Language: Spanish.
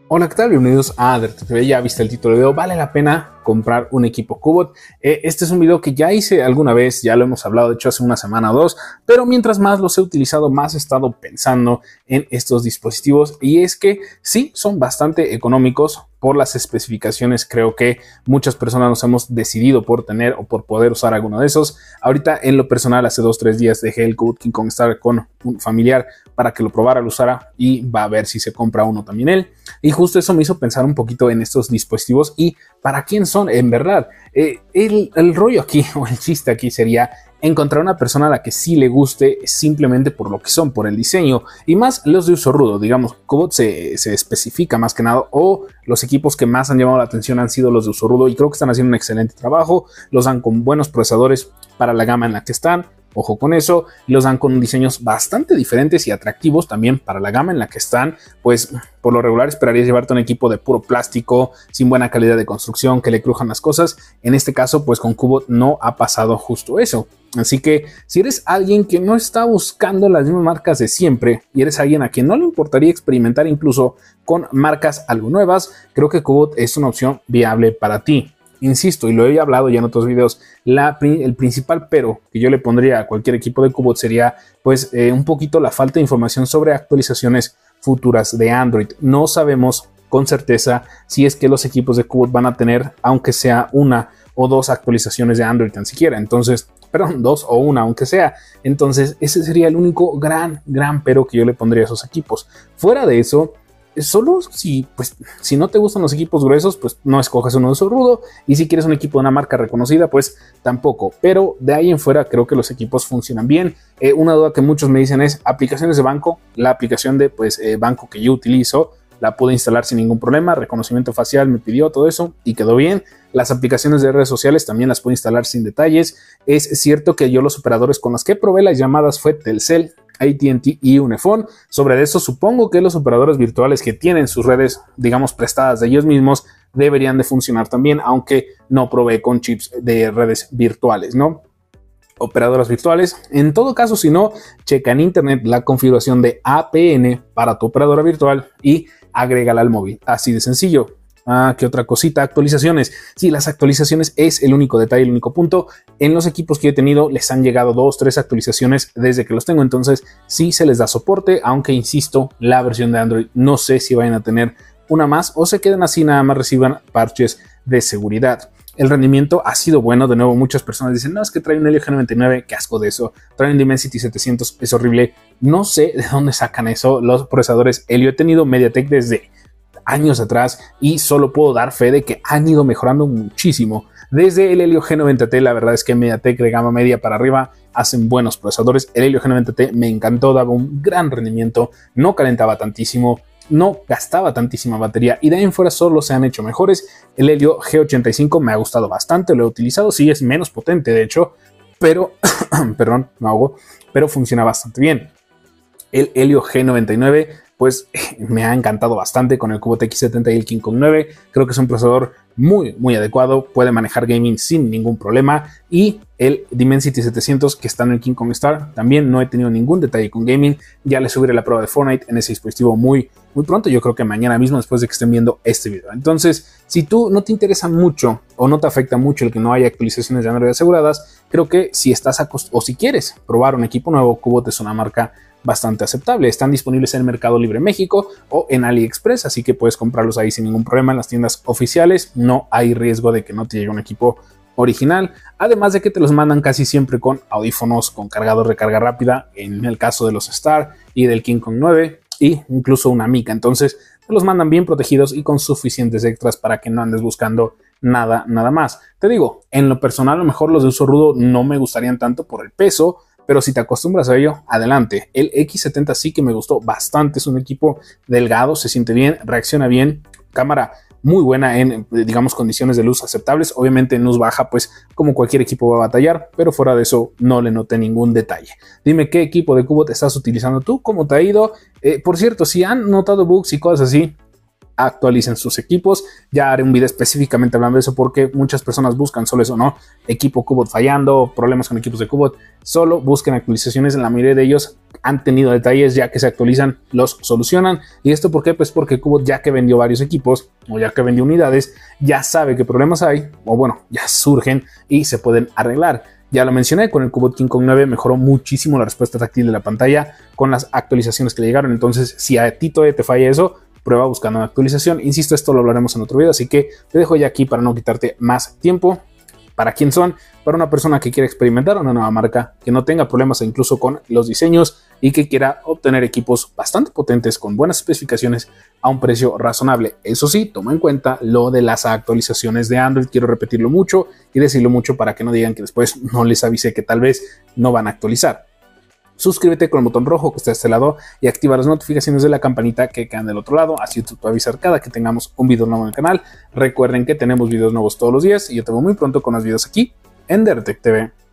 Hola, ¿qué tal? Bienvenidos a AderTV. Ya viste el título del video, ¿vale la pena comprar un equipo Cubot? Este es un video que ya hice alguna vez, ya lo hemos hablado de hecho hace una semana o dos, pero mientras más los he utilizado, más he estado pensando en estos dispositivos, y es que sí, son bastante económicos. Por las especificaciones, creo que muchas personas nos hemos decidido por tener o por poder usar alguno de esos. Ahorita, en lo personal, hace 2-3 días dejé el Cubot King Kong Star con un familiar para que lo probara, lo usara, y va a ver si se compra uno también él. Y justo eso me hizo pensar un poquito en estos dispositivos y para quién son en verdad. El rollo aquí, o el chiste aquí, sería encontrar una persona a la que sí le guste simplemente por lo que son, por el diseño, y más los de uso rudo. Digamos, Cubot se especifica más que nada, o los equipos que más han llamado la atención han sido los de uso rudo, y creo que están haciendo un excelente trabajo. Los dan con buenos procesadores para la gama en la que están. Ojo con eso, los dan con diseños bastante diferentes y atractivos también para la gama en la que están. Pues por lo regular esperarías llevarte un equipo de puro plástico, sin buena calidad de construcción, que le crujan las cosas. En este caso, pues con Cubot no ha pasado justo eso. Así que si eres alguien que no está buscando las mismas marcas de siempre y eres alguien a quien no le importaría experimentar incluso con marcas algo nuevas, creo que Cubot es una opción viable para ti. Insisto, y lo he hablado ya en otros videos, el principal pero que yo le pondría a cualquier equipo de Cubot sería pues un poquito la falta de información sobre actualizaciones futuras de Android. No sabemos con certeza si es que los equipos de Cubot van a tener, aunque sea una o dos actualizaciones de Android tan siquiera. Entonces, perdón, dos o una, aunque sea. Entonces, ese sería el único gran pero que yo le pondría a esos equipos. Fuera de eso, solo si no te gustan los equipos gruesos, pues no escojas uno de esos rudo, y si quieres un equipo de una marca reconocida, pues tampoco. Pero de ahí en fuera creo que los equipos funcionan bien. Una duda que muchos me dicen es aplicaciones de banco. La aplicación de banco que yo utilizo la pude instalar sin ningún problema, reconocimiento facial me pidió todo eso y quedó bien. Las aplicaciones de redes sociales también las pude instalar sin detalles. Es cierto que yo los operadores con los que probé las llamadas fue Telcel, AT&T y Unifón. Sobre eso supongo que los operadores virtuales que tienen sus redes, digamos, prestadas de ellos mismos, deberían de funcionar también, aunque no probé con chips de redes virtuales, ¿no? Operadoras virtuales. En todo caso, si no, checa en internet la configuración de APN para tu operadora virtual y agrégala al móvil. Así de sencillo. ¿Qué otra cosita? Actualizaciones. Sí, las actualizaciones es el único detalle, el único punto. En los equipos que he tenido les han llegado 2-3 actualizaciones desde que los tengo. Entonces sí se les da soporte, aunque insisto, la versión de Android no sé si vayan a tener una más o se queden así, nada más reciban parches de seguridad. El rendimiento ha sido bueno. De nuevo, muchas personas dicen, no, es que trae un Helio G99, qué asco de eso. Trae un Dimensity 700, es horrible. No sé de dónde sacan eso los procesadores Helio. He tenido MediaTek desde años atrás y solo puedo dar fe de que han ido mejorando muchísimo. Desde el Helio G90T, la verdad es que MediaTek de gama media para arriba hacen buenos procesadores. El Helio G90T me encantó, daba un gran rendimiento, no calentaba tantísimo, no gastaba tantísima batería, y de ahí en fuera solo se han hecho mejores. El Helio G85 me ha gustado bastante, lo he utilizado, sí es menos potente de hecho, pero perdón, me ahogo, pero funciona bastante bien. El Helio G99 pues me ha encantado bastante con el Cubot X70 y el King Kong 9. Creo que es un procesador muy adecuado, puede manejar gaming sin ningún problema. Y el Dimensity 700 que está en el King Kong Star, también no he tenido ningún detalle con gaming. Ya le subiré la prueba de Fortnite en ese dispositivo muy pronto, yo creo que mañana mismo, después de que estén viendo este video. Entonces, si tú no te interesa mucho o no te afecta mucho el que no haya actualizaciones de Android aseguradas, creo que si estás o si quieres probar un equipo nuevo, Cubot es una marca bastante aceptable. Están disponibles en Mercado Libre México o en AliExpress, así que puedes comprarlos ahí sin ningún problema en las tiendas oficiales. No hay riesgo de que no te llegue un equipo original, además de que te los mandan casi siempre con audífonos, con cargador de carga rápida, en el caso de los Star y del King Kong 9, y incluso una mica. Entonces te los mandan bien protegidos y con suficientes extras para que no andes buscando nada más. Te digo, en lo personal, a lo mejor los de uso rudo no me gustarían tanto por el peso, pero si te acostumbras a ello, adelante. El X70 sí que me gustó bastante, es un equipo delgado, se siente bien, reacciona bien, cámara muy buena en, digamos, condiciones de luz aceptables. Obviamente en luz baja, pues como cualquier equipo va a batallar, pero fuera de eso no le noté ningún detalle. Dime qué equipo de Cubot estás utilizando tú, cómo te ha ido. Por cierto, si han notado bugs y cosas así, actualicen sus equipos. Ya haré un video específicamente hablando de eso porque muchas personas buscan solo eso, ¿no? Equipo Qbot fallando, problemas con equipos de Qbot. Solo busquen actualizaciones, en la mayoría de ellos han tenido detalles, ya que se actualizan, los solucionan. ¿Y esto por qué? Pues porque Qbot, ya que vendió varios equipos o ya que vendió unidades, ya sabe qué problemas hay, o bueno, ya surgen y se pueden arreglar. Ya lo mencioné, con el Qbot King Kong 9 mejoró muchísimo la respuesta táctil de la pantalla con las actualizaciones que le llegaron. Entonces, si a ti todavía te falla eso, prueba buscando una actualización. Insisto, esto lo hablaremos en otro video, así que te dejo ya aquí para no quitarte más tiempo. ¿Para quién son? Para una persona que quiere experimentar una nueva marca, que no tenga problemas incluso con los diseños y que quiera obtener equipos bastante potentes con buenas especificaciones a un precio razonable. Eso sí, toma en cuenta lo de las actualizaciones de Android. Quiero repetirlo mucho y decirlo mucho para que no digan que después no les avisé que tal vez no van a actualizar. Suscríbete con el botón rojo que está a este lado y activa las notificaciones de la campanita que quedan del otro lado, así te va a avisar cada que tengamos un video nuevo en el canal. Recuerden que tenemos videos nuevos todos los días y yo te veo muy pronto con los videos aquí en Dertech TV.